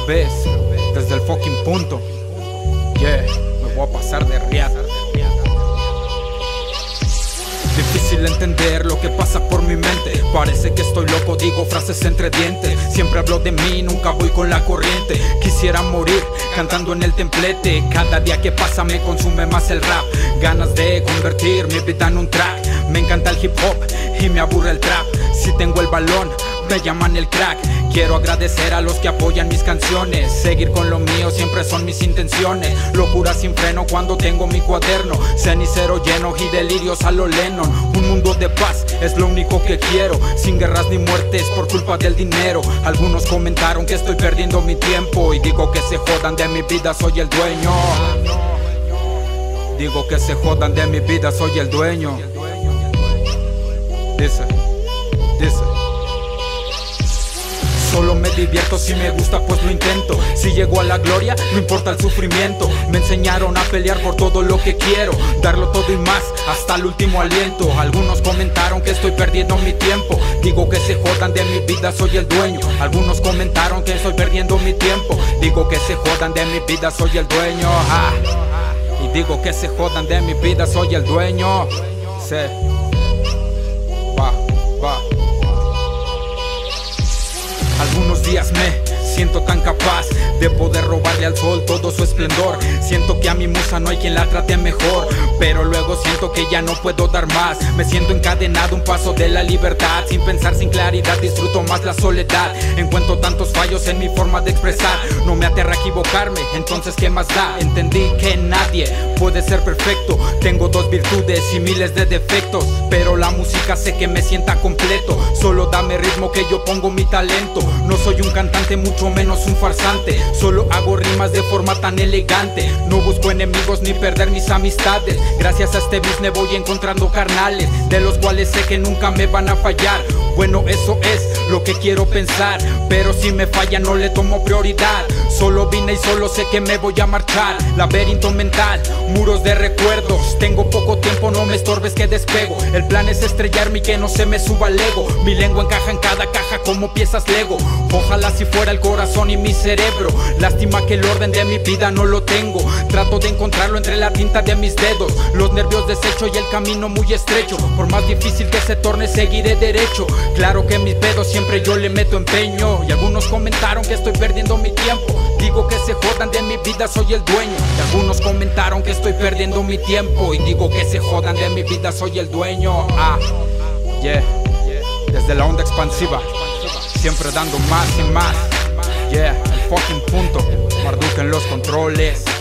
vez, desde el fucking punto. Yeah, me voy a pasar de riata. Difícil entender lo que pasa por mi mente. Parece que estoy loco, digo frases entre dientes. Siempre hablo de mí, nunca voy con la corriente. Quisiera morir cantando en el templete. Cada día que pasa me consume más el rap. Ganas de convertir mi vida en un track. Me encanta el hip hop y me aburre el trap. Si tengo el balón, me llaman el crack. Quiero agradecer a los que apoyan mis canciones. Seguir con lo mío siempre son mis intenciones. Locura sin freno cuando tengo mi cuaderno. Cenicero lleno y delirios a lo Lennon. Un mundo de paz es lo único que quiero. Sin guerras ni muertes por culpa del dinero. Algunos comentaron que estoy perdiendo mi tiempo. Y digo que se jodan de mi vida, soy el dueño. Digo que se jodan de mi vida, soy el dueño. Dice. Solo me divierto, si me gusta pues lo intento. Si llego a la gloria, no importa el sufrimiento. Me enseñaron a pelear por todo lo que quiero. Darlo todo y más, hasta el último aliento. Algunos comentaron que estoy perdiendo mi tiempo. Digo que se jodan de mi vida, soy el dueño. Algunos comentaron que estoy perdiendo mi tiempo. Digo que se jodan de mi vida, soy el dueño. Y digo que se jodan de mi vida, soy el dueño. Va. Algunos días me siento tan capaz de poder robarle al sol todo su esplendor. Siento que a mi musa no hay quien la trate mejor, pero luego siento que ya no puedo dar más. Me siento encadenado a un paso de la libertad. Sin pensar, sin claridad, disfruto más la soledad. Encuentro tantos fallos en mi forma de expresar. No me aterra equivocarme, entonces ¿qué más da? Entendí que nadie puede ser perfecto. Tengo dos virtudes y miles de defectos, pero la música sé que me sienta completo. Solo dame ritmo que yo pongo mi talento. No soy un cantante, mucho menos un farsante. Solo hago rimas de forma tan elegante. No busco enemigos ni perder mis amistades. Gracias a este business voy encontrando carnales, de los cuales sé que nunca me van a fallar. Bueno, eso es lo que quiero pensar, pero si me falla no le tomo prioridad. Solo vine y solo sé que me voy a marchar. Laberinto mental, muros de recuerdos. Tengo poco tiempo, no me estorbes que despego. El plan es estrellarme y que no se me suba el ego. Mi lengua encaja en cada caja como piezas Lego. Ojalá si fuera el corazón y mi cerebro. Lástima que el orden de mi vida no lo tengo. Trato de encontrarlo entre la tinta de mis dedos. Los nervios desecho y el camino muy estrecho. Por más difícil que se torne seguiré derecho. Claro que en mis pedos siempre yo le meto empeño. Y algunos comentaron que estoy perdiendo mi tiempo. Digo que se jodan de mi vida, soy el dueño. Y algunos comentaron que estoy perdiendo mi tiempo. Y digo que se jodan de mi vida, soy el dueño. Desde la onda expansiva, siempre dando más y más. El fucking punto. Marduk en los controles.